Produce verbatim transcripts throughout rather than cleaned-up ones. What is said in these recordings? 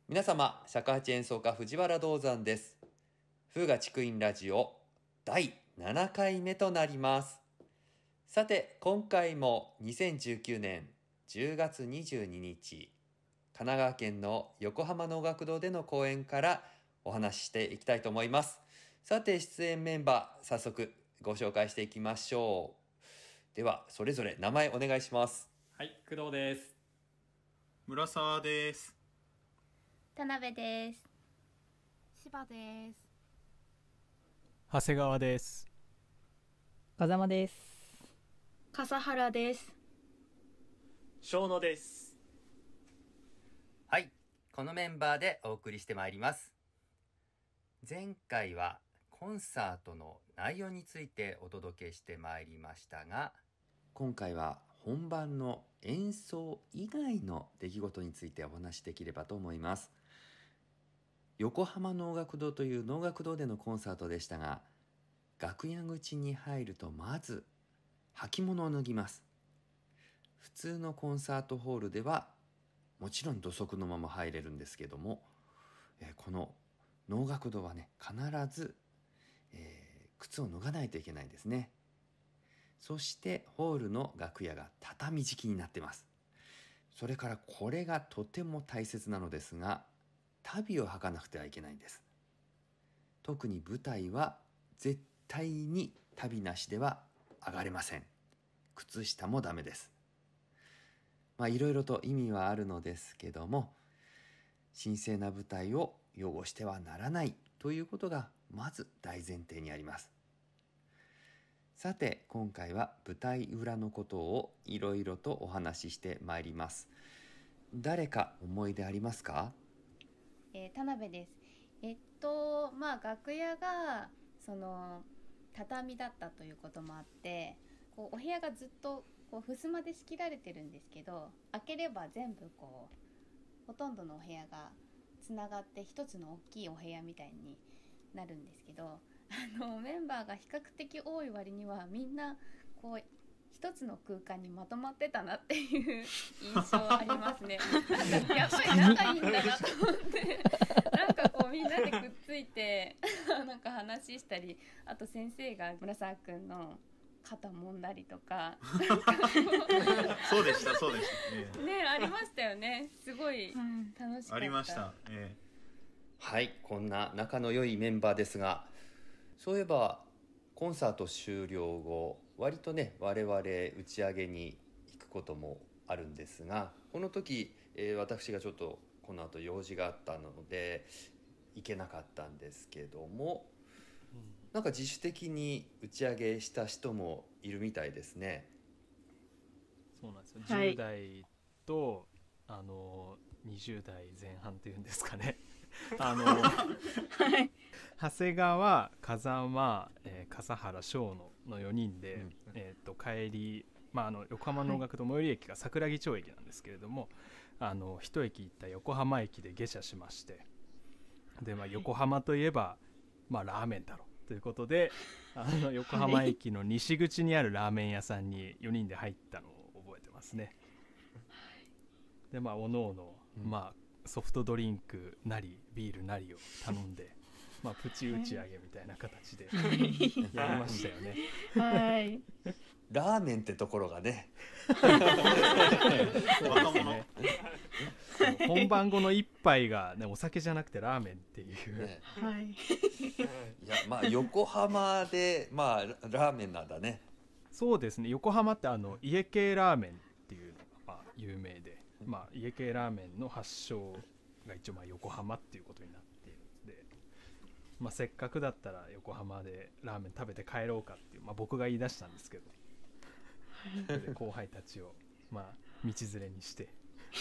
皆様、尺八演奏家藤原道山です。風雅竹院ラジオだいななかいめとなります。さて、今回もにせんじゅうきゅうねんじゅうがつにじゅうににち、神奈川県の横浜能楽堂での公演からお話ししていきたいと思います。さて、出演メンバー、早速ご紹介していきましょう。では、それぞれ名前お願いします。 はい、工藤です。 村沢です。 田辺です。 柴です。 長谷川です。 風間です。 笠原です。 小野です。 はい、このメンバーでお送りしてまいります。前回はコンサートの内容についてお届けしてまいりましたが、今回は本番の演奏以外の出来事についてお話しできればと思います。横浜能楽堂という能楽堂でのコンサートでしたが、楽屋口に入るとまず履物を脱ぎます。普通のコンサートホールではもちろん土足のまま入れるんですけども、えー、この能楽堂はね、必ず、えー、靴を脱がないといけないんですね。そしてホールの楽屋が畳敷きになっています。それからこれがとても大切なのですが、足袋を履かなくてはいけないんです。特に舞台は絶対に足袋なしでは上がれません。靴下もダメです。まあいろいろと意味はあるのですけども、神聖な舞台を汚してはならないということがまず大前提にあります。さて、今回は舞台裏のことをいろいろとお話ししてまいります。誰か思い出ありますか？ えー、田辺です。えっとまあ楽屋がその畳だったということもあって、こうお部屋がずっとこう襖で仕切られてるんですけど、開ければ全部こうほとんどのお部屋がつながって一つの大きいお部屋みたいになるんですけど、あのメンバーが比較的多い割にはみんなこう一つの空間にまとまってたなっていう印象ありますね。なんかやっぱり仲いいんだなと思ってなんかこうみんなでくっついてなんか話したり、あと先生が村沢くんの肩揉んだりとかそうでしたそうでしたね、ありましたよね。すごい楽しかった。 ありました、えー、はい、こんな仲の良いメンバーですが、そういえばコンサート終了後、割とね我々打ち上げに行くこともあるんですが、この時、えー、私がちょっとこの後用事があったので行けなかったんですけども、うん、なんか自主的に打ち上げした人もいるみたいですね。 そうなんですよ、はい、じゅう代とあのにじゅう代前半っていうんですかねあの、はい、長谷川、風間、えー、笠原、小野のよにんで、うんえー、と帰り、まあ、あの横浜能楽堂最寄り駅が桜木町駅なんですけれども、あの一駅行った横浜駅で下車しまして、で、まあ、横浜といえば、まあ、ラーメンだろうということで、あの横浜駅の西口にあるラーメン屋さんによにんで入ったのを覚えてますね。で、まあ、おのおの、まあソフトドリンクなりビールなりを頼んで、まあ、プチ打ち上げみたいな形でやりましたよね。 はい。 ラーメンってところがね若者本番後の一杯が、ね、お酒じゃなくてラーメンっていう、ね、 はい。 いや、まあ横浜で、まあ、ラーメンなんだね。 そうですね、横浜ってあの家系ラーメンっていうのがまあ有名で、まあ、家系ラーメンの発祥が一応まあ横浜っていうことになっているので、まあ、せっかくだったら横浜でラーメン食べて帰ろうかっていう、まあ、僕が言い出したんですけどで後輩たちをまあ道連れにして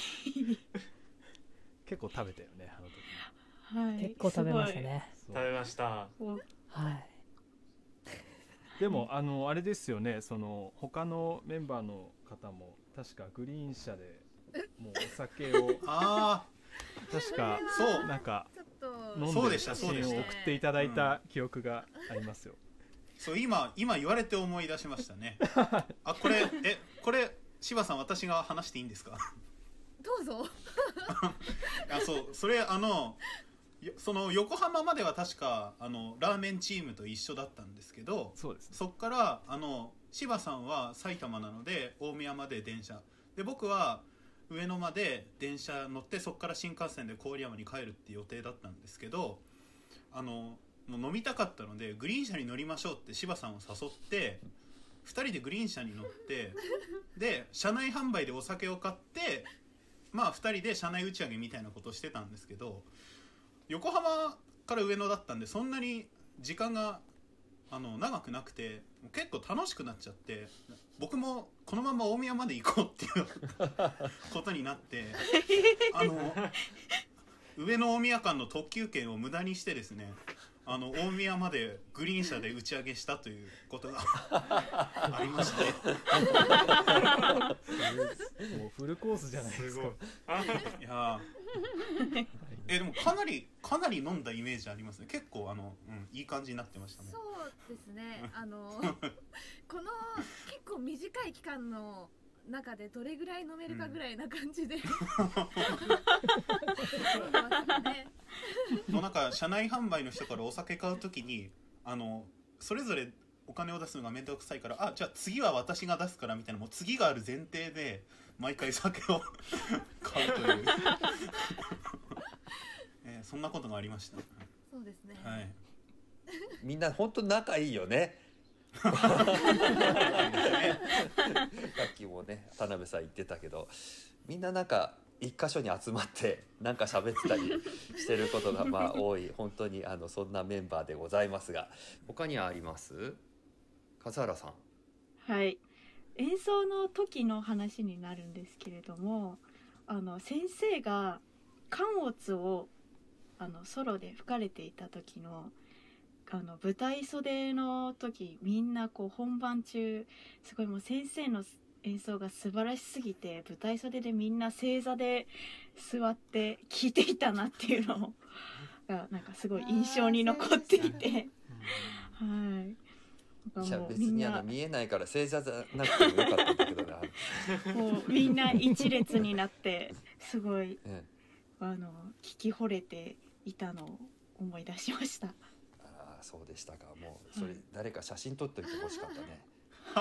結構食べたよね、あの時、 はい、結構食べましたね。 食べました。 はい。 でもあのあれですよね、その他のメンバーの方も確かグリーン車でもうお酒をあ確かそうなんか飲んでそうでしたそうでした写真を送っていただいた記憶がありますよ。 そう、今今言われて思い出しましたねあ、これえこれ柴さん、私が話していいんですか？ どうぞ。 あ、そう、それあのその横浜までは確かあのラーメンチームと一緒だったんですけど、 そうですね、 そっからあの柴さんは埼玉なので大宮まで電車で、僕は上野まで電車乗ってそこから新幹線で郡山に帰るって予定だったんですけど、あのもう飲みたかったのでグリーン車に乗りましょうって柴さんを誘ってふたりでグリーン車に乗ってで車内販売でお酒を買ってまあふたりで車内打ち上げみたいなことをしてたんですけど、横浜から上野だったんでそんなに時間があの長くなくて結構楽しくなっちゃって、僕もこのまま大宮まで行こうっていうことになってあの上野大宮間の特急券を無駄にしてですね、あの大宮までグリーン車で打ち上げしたということがありましてもうフルコースじゃないですか。 いやえでもかなりかなり飲んだイメージありますね。結構あの、うん、いい感じになってましたね。 そうですね。あのこの結構短い期間の中でどれぐらい飲めるかぐらいな感じで、うん、 もうなんか車内販売の人からお酒買うときにあのそれぞれお金を出すのが面倒くさいから、あ、じゃあ次は私が出すからみたいな、もう次がある前提で毎回酒を買うという、えー、そんなことがありました。 そうですね、 はい、 みんな本当仲いいよね。さっきもね田辺さん言ってたけど、みんななんか一箇所に集まってなんか喋ってたりしてることがまあ多い本当にあのそんなメンバーでございますが、他にはあります？笠原さん。 はい、演奏の時の話になるんですけれども、あの先生が管オをあのソロで吹かれていた時のあの舞台袖の時、みんなこう本番中すごいもう先生の演奏が素晴らしすぎて舞台袖でみんな正座で座って聴いていたなっていうのがなんかすごい印象に残っていて、はい。 いや別にあの見えないから正座じゃなくてもよかったんだけどな。 もうみんな一列になってすごい、 うん、 あの聞き惚れていたのを思い出しました。 ああそうでしたか。もうそれ、はい、誰か写真撮っておいてほしかったね。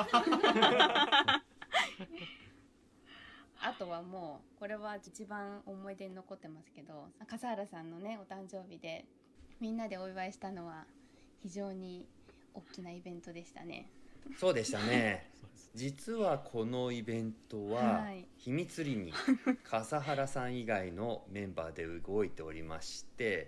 あとはもうこれは一番思い出に残ってますけど、笠原さんのねお誕生日でみんなでお祝いしたのは非常に大きなイベントでしたね。 そうでしたね。実はこのイベントは秘密裏に笠原さん以外のメンバーで動いておりまして、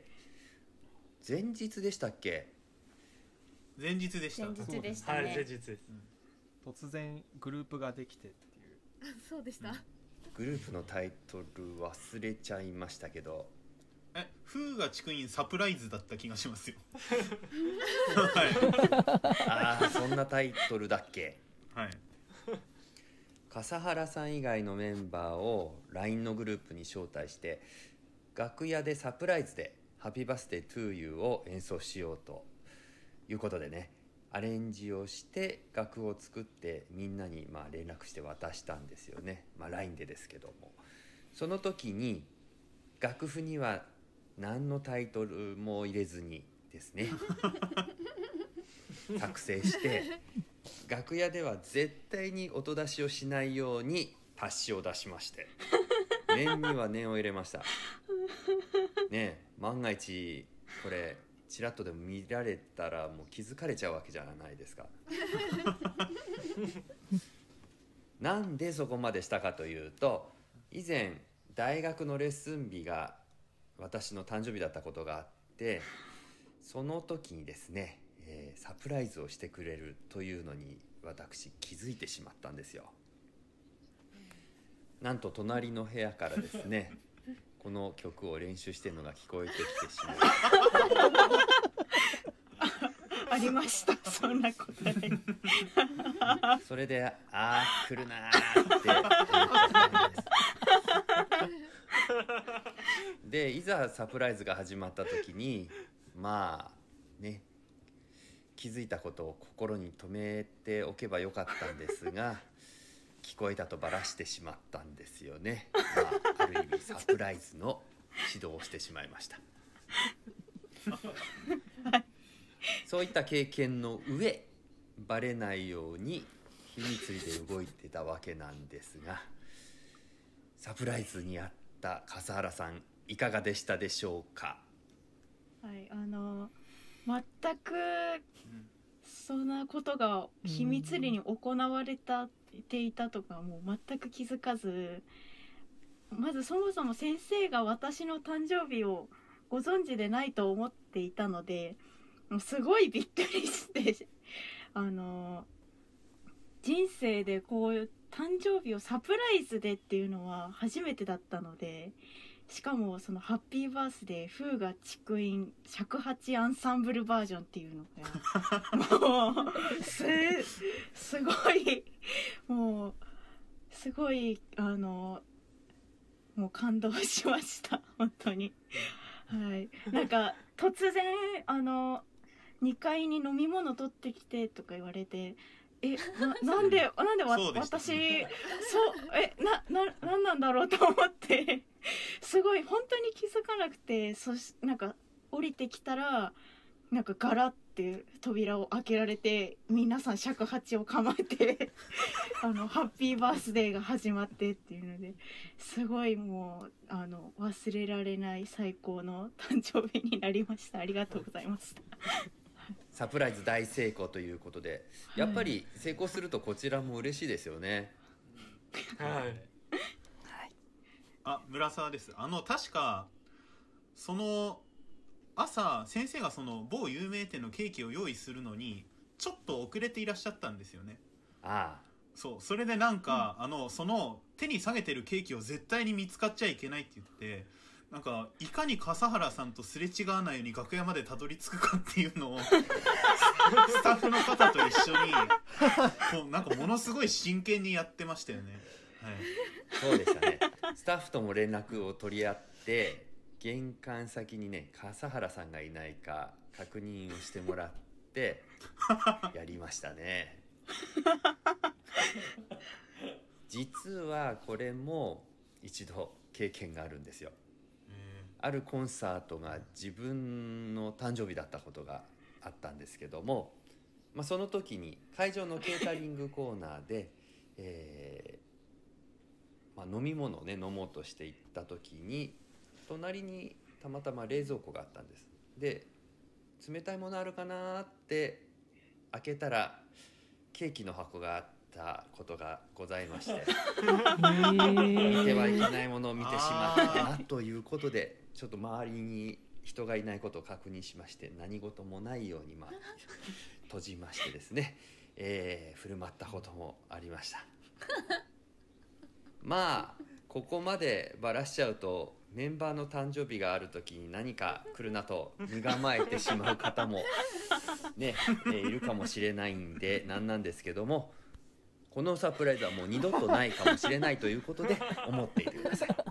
前日でしたっけ？ 前日でした。 前日でしたね。 はい、前日です。 突然グループができてっていう。 そうでした。 グループのタイトル忘れちゃいましたけど。 え、風が地区員サプライズだった気がしますよ。 はい、ああそんなタイトルだっけ。 はい。 笠原さん以外のメンバーを ライン のグループに招待して楽屋でサプライズでハッピーバースデートゥーユーを演奏しようということでね、アレンジをして楽を作ってみんなにまあ連絡して渡したんですよね。まあ ライン でですけども、その時に楽譜には何のタイトルも入れずにですね作成して楽屋では絶対に音出しをしないように達しを出しまして、念には念を入れましたね。万が一これちらっとでも見られたらもう気づかれちゃうわけじゃないですかなんでそこまでしたかというと、以前大学のレッスン日が私の誕生日だったことがあって、その時にですね、えー、サプライズをしてくれるというのに私気づいてしまったんですよ。なんと隣の部屋からですねこの曲を練習してるのが聞こえてきてしまうありました、そんなことねそれであー来るなーって思ったんですでいざサプライズが始まった時にまあね気づいたことを心に留めておけばよかったんですが、 聞こえたとばらしてしまったんですよね。まあ、ある意味サプライズの指導をしてしまいました。そういった経験の上、バレないように秘密裏で動いてたわけなんですが、サプライズにあった笠原さん、いかがでしたでしょうか？ はい、あの全くそんなことが秘密裏に行われたていたとかもう全く気づかず、まずそもそも先生が私の誕生日をご存知でないと思っていたので、もうすごいびっくりしてあの人生でこういう誕生日をサプライズでっていうのは初めてだったので、しかもそのハッピーバースデーフーガ竹院尺八アンサンブルバージョンっていうのがもうすすごいもうすごいあのもう感動しました本当に。はい、なんか突然あのにかいに飲み物取ってきてとか言われて、えななんでなんでわ私そうえなななんなんだろうと思ってすごい本当に気づかなくて、そしなんか降りてきたらなんかガラッて扉を開けられて皆さん尺八を構えてあのハッピーバースデーが始まってっていうのですごいもうあの忘れられない最高の誕生日になりました。ありがとうございます。 サプライズ大成功ということで、やっぱり成功するとこちらも嬉しいですよね。 はい。 あ、村沢です。あの確かその朝先生がその某有名店のケーキを用意するのにちょっと遅れていらっしゃったんですよね。 ああ、 そう、それでなんか、うん、あのその手に下げてるケーキを絶対に見つかっちゃいけないって言って、なんかいかに笠原さんとすれ違わないように楽屋までたどり着くかっていうのをスタッフの方と一緒にこうなんかものすごい真剣にやってましたよね。はい、 そうでしたね。スタッフとも連絡を取り合って玄関先にね笠原さんがいないか確認をしてもらってやりましたね。実はこれも一度経験があるんですよ。あるコンサートが自分の誕生日だったことがあったんですけども、まあ、その時に会場のケータリングコーナーで、えーまあ、飲み物をね飲もうとして行った時に隣にたまたま冷蔵庫があったんです。で、冷たいものあるかなって開けたらケーキの箱があったことがございまして見てはいけないものを見てしまってなということで、ちょっと周りに人がいないことを確認しまして、何事もないようにまあ閉じましてですね、えー、振る舞ったこともありました。まあここまでばらしちゃうとメンバーの誕生日がある時に何か来るなと身構えてしまう方もね、えー、いるかもしれないんでなんなんですけども、このサプライズはもう二度とないかもしれないということで思っていてください。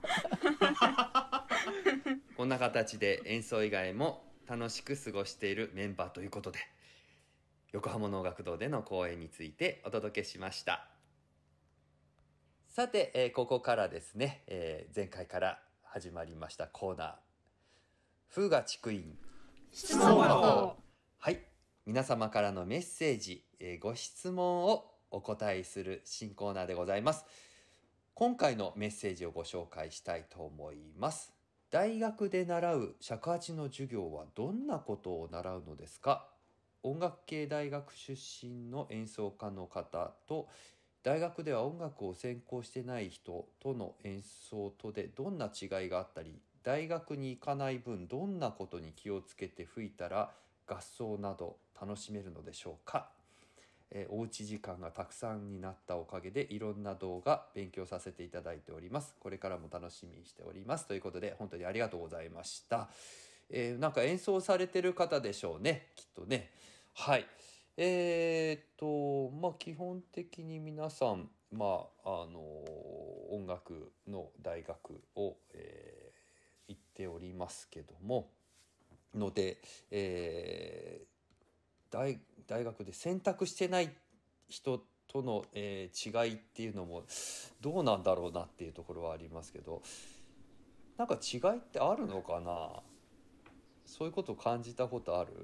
こんな形で演奏以外も楽しく過ごしているメンバーということで、横浜能楽堂での公演についてお届けしました。さて、えー、ここからですね、えー、前回から始まりましたコーナー、風雅竹院質問箱。 はい、皆様からのメッセージ、えー、ご質問をお答えする新コーナーでございます。今回のメッセージをご紹介したいと思います。大学で習う尺八の授業はどんなことを習うのですか？音楽系大学出身の演奏家の方と大学では音楽を専攻してない人との演奏とでどんな違いがあったり、大学に行かない分どんなことに気をつけて吹いたら合奏など楽しめるのでしょうか？えー、おうち時間がたくさんになったおかげでいろんな動画勉強させていただいております。これからも楽しみにしておりますということで、本当にありがとうございました。えー、なんか演奏されてる方でしょうね、きっとね。はい、えー、っとまあ基本的に皆さん、まああの音楽の大学を、えー、行っておりますけどもので、えー、大大学で選択してない人との、えー、違いっていうのもどうなんだろうなっていうところはありますけど、なんか違いってあるのかな。そういうことを感じたことある？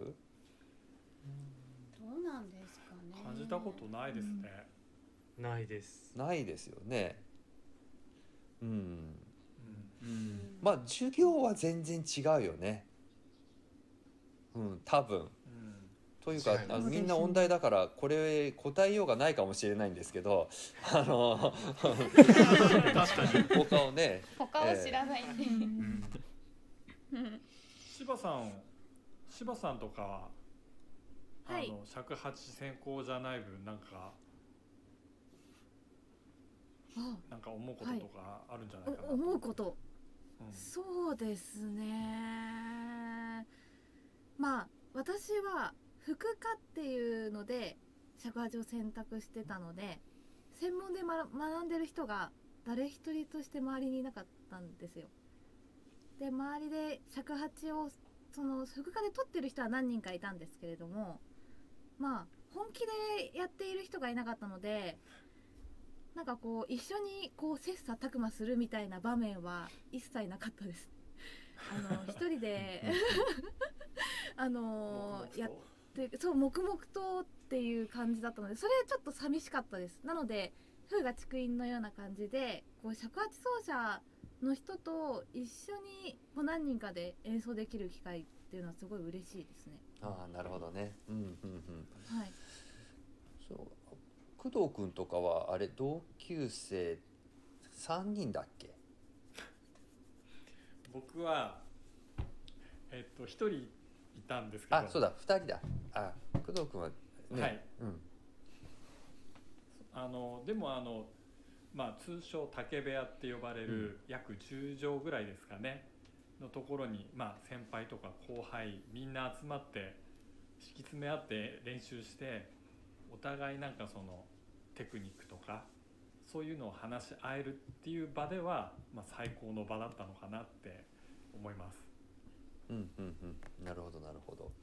どうなんですかね。 感じたことないですね、 うん、ないですないですよね。うん、うんうん、 まあ授業は全然違うよね。うん多分、うん、というかあのみんな音大だからこれ答えようがないかもしれないんですけど、あの他をね他を知らないんで、 えー、柴さん柴さんとかはい、 あの尺八専攻じゃない分なんかなんか思うこととかあるんじゃないかな、 はい、思うこと、 うん、 そうですね。まあ私は副科っていうので尺八を選択してたので、専門で、ま、学んでる人が誰一人として周りにいなかったんですよ。で周りで尺八をその副科で取ってる人は何人かいたんですけれども、まあ本気でやっている人がいなかったので、なんかこう一緒にこう切磋琢磨するみたいな場面は一切なかったです。あの一人であのやってそう黙々とっていう感じだったので、それちょっと寂しかったです。なので風雅竹院のような感じでこう尺八奏者の人と一緒にこう何人かで演奏できる機会っていうのはすごい嬉しいですね。 ああなるほどね。うんうんうん。 はい。 そう工藤君とかはあれ同級生さんにんだっけ？ 僕はえっとひとりいたんですけど、 あそうだふたりだ。あ工藤君はね、 はい、 うん、 あのでもあのまあ通称竹部屋って呼ばれる約じゅうじょうぐらいですかねのところに、まあ先輩とか後輩みんな集まって敷き詰め合って練習して、お互いなんかそのテクニックとかそういうのを話し合えるっていう場では、まあ、最高の場だったのかなって思います。 うんうんうん、なるほどなるほど。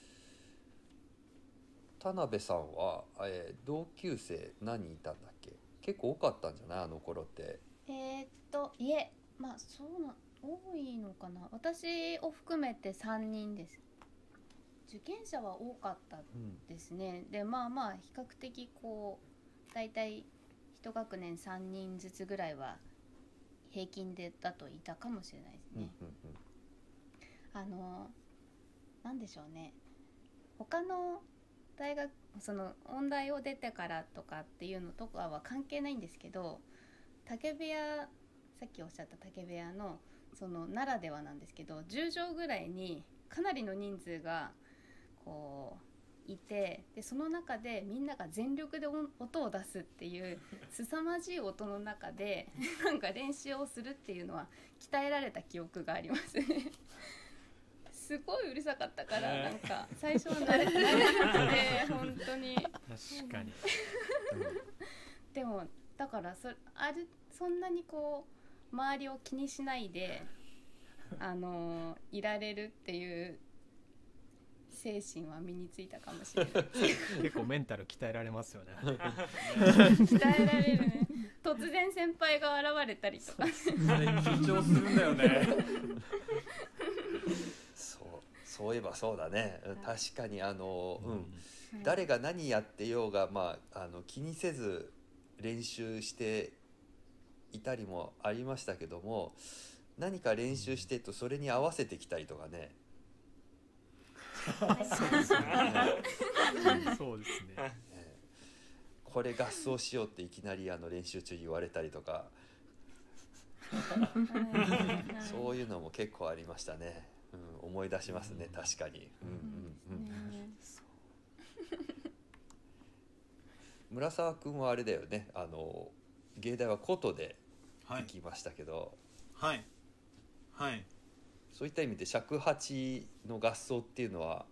田辺さんは、えー、同級生何人いたんだっけ？結構多かったんじゃないあの頃って。 えー、っといえまあそうな多いのかな。私を含めてさんにんです。受験者は多かったですね、うん、でまあまあ比較的こうだいたいいち学年さんにんずつぐらいは平均でだといたかもしれないですね、うんうんうん、あのなんでしょうね、他の大学その音大を出てからとかっていうのとかは関係ないんですけど、竹部屋さっきおっしゃった竹部屋のそのならではなんですけど、じゅうじょうぐらいにかなりの人数がこういて、でその中でみんなが全力で音を出すっていう凄まじい音の中でなんか練習をするっていうのは鍛えられた記憶がありますねすごいうるさかったから、なんか最初は慣れ慣れなくて本当に確かにでもだからそあるそんなにこう周りを気にしないであのいられるっていう精神は身についたかもしれない結構メンタル鍛えられますよね鍛えられるね。突然先輩が現れたりとか緊張するんだよねそうそういえばそうだね、確かにあの、うんうん、誰が何やってようが、まあ、あの気にせず練習していたりもありましたけども、何か練習してるとそれに合わせてきたりとかねそうですねそうですね、 これ合奏しようっていきなりあの練習中言われたりとかそういうのも結構ありましたね、うん、思い出しますね、うん、確かに、うんうんうん、村沢くんはあれだよね、あの芸大は琴で行きましたけど、 はいはい、はい、 そういった意味で尺八の合奏っていうのは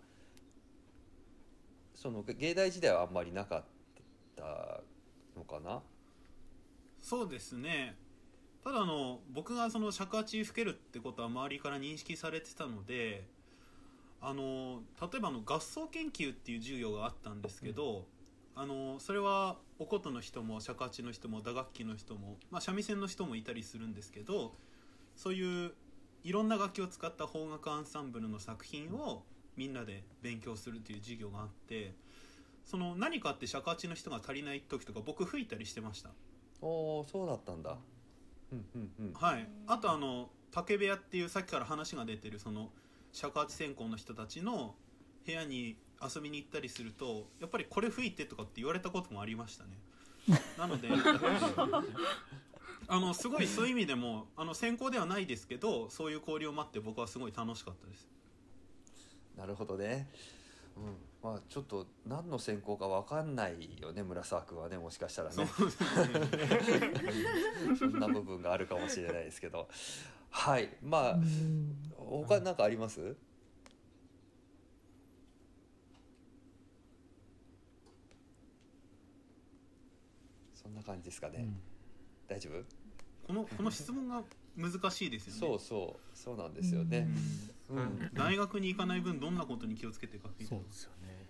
その芸大時代はあんまりなかったのかな。 そうですね、ただあの僕がその尺八吹けるってことは周りから認識されてたので、あの例えばあの合奏研究っていう授業があったんですけど、 あのそれはお琴の人も尺八の人も打楽器の人も、まあ、三味線の人もいたりするんですけど、そういういろんな楽器を使った邦楽アンサンブルの作品をみんなで勉強するという授業があって、その何かって尺八の人が足りない時とか僕吹いたりしてました。 おー、そうだったんだ。うんうんうん。 はい、あとあの竹部屋っていうさっきから話が出てるその尺八専攻の人たちの部屋に遊びに行ったりすると、やっぱりこれ吹いてとかって言われたこともありましたね。なのであのすごいそういう意味でもあの専攻ではないですけど、そういう交流を待って僕はすごい楽しかったです。 なるほどね。うん、まあちょっと何の専攻か分かんないよね、村沢君はね、もしかしたらね。 そうですねそんな部分があるかもしれないですけど、はい、まあ他何かあります？そんな感じですかね。うん、大丈夫？ このこの質問が難しいですよね。 そうそうそうなんですよね。 うんうん、大学に行かない分どんなことに気をつけていくか。 そうですよね。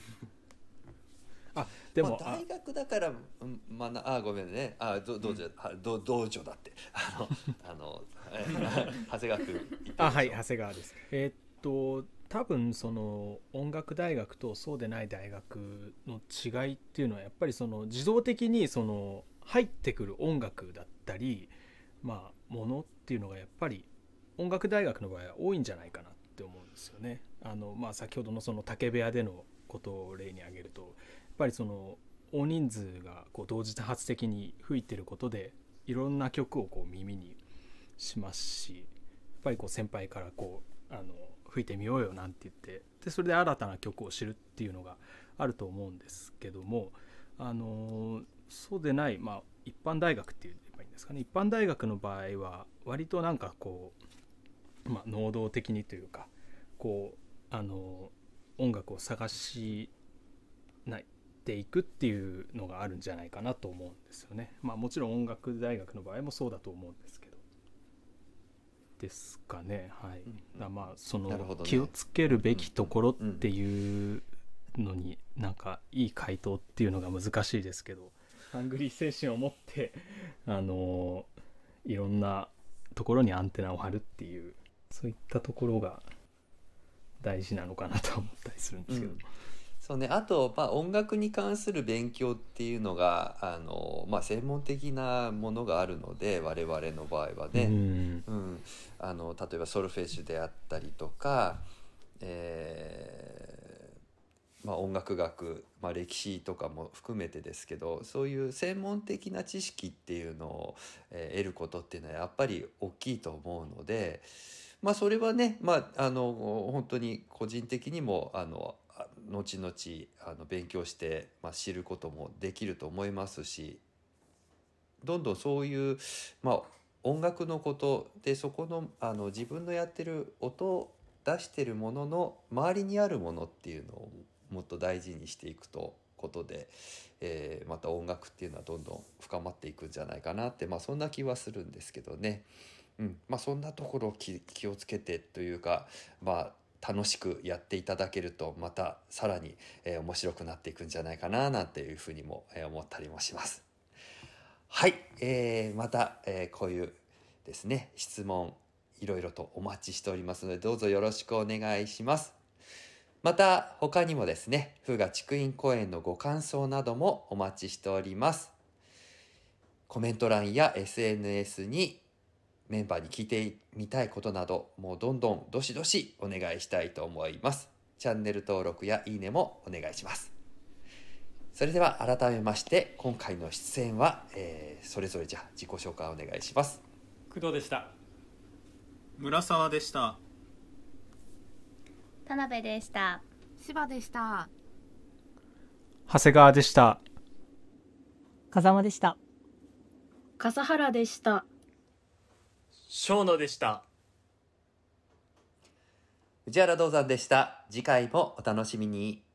あ、でも、 まあ、大学だからまああごめんね。あど道場、うん、ど道場だってあのあの長谷川君。 あはい長谷川です。えー、っと多分その音楽大学とそうでない大学の違いっていうのはやっぱりその自動的にその入ってくる音楽だったりまあものっていうのがやっぱり音楽大学の場合は多いんじゃないかなって思うんですよね。あのまあ先ほどのその竹部屋でのことを例に挙げるとやっぱりその大人数がこう同時多発的に吹いてることでいろんな曲をこう耳にしますし、やっぱりこう先輩からこうあの吹いてみようよなんて言ってでそれで新たな曲を知るっていうのがあると思うんですけども、あのそうでない、まあ、一般大学って言えばいいんですかね。一般大学の場合は割となんかこう、まあ、能動的にというかこうあの音楽を探しないていくっていうのがあるんじゃないかなと思うんですよね。まあもちろん音楽大学の場合もそうだと思うんですけどですかね。はい、うん、だまあその、ね、気をつけるべきところっていうのになんかいい回答っていうのが難しいですけど、ハングリー精神を持ってあのいろんなところにアンテナを張るっていうそういったところが大事なのかなと思ったりするんですけど、うん、 そうね、あと、まあ、音楽に関する勉強っていうのがあの、まあ、専門的なものがあるので我々の場合はね、うんうん、あの例えばソルフェッシュであったりとか、えーまあ、音楽学、まあ、歴史とかも含めてですけど、そういう専門的な知識っていうのを、えー、得ることっていうのはやっぱり大きいと思うので、まあ、それはね、まあ、あの本当に個人的にもあの後々あの勉強して、まあ、知ることもできると思いますし、どんどんそういう、まあ、音楽のことでそこの、あの自分のやってる音を出してるものの周りにあるものっていうのをもっと大事にしていくとことで、えー、また音楽っていうのはどんどん深まっていくんじゃないかなって、まあ、そんな気はするんですけどね。うんまあ、そんなところを 気, 気をつけてというか、まあ、楽しくやっていただけるとまたさらに、えー、面白くなっていくんじゃないかななんていうふうにも、えー、思ったりもします。はい、えー、また、えー、こういうですね質問いろいろとお待ちしておりますのでどうぞよろしくお願いします。また他にもですね風雅竹院公演のご感想などもお待ちしております。コメント欄や エスエヌエス にメンバーに聞いてみたいことなどもうどんどんどしどしお願いしたいと思います。チャンネル登録やいいねもお願いします。それでは改めまして今回の出演は、えー、それぞれじゃ自己紹介お願いします。 工藤でした。 村沢でした。 田辺でした。 柴でした。 長谷川でした。 風間でした。 笠原でした。 小野でした。 藤原道山でした。次回もお楽しみに。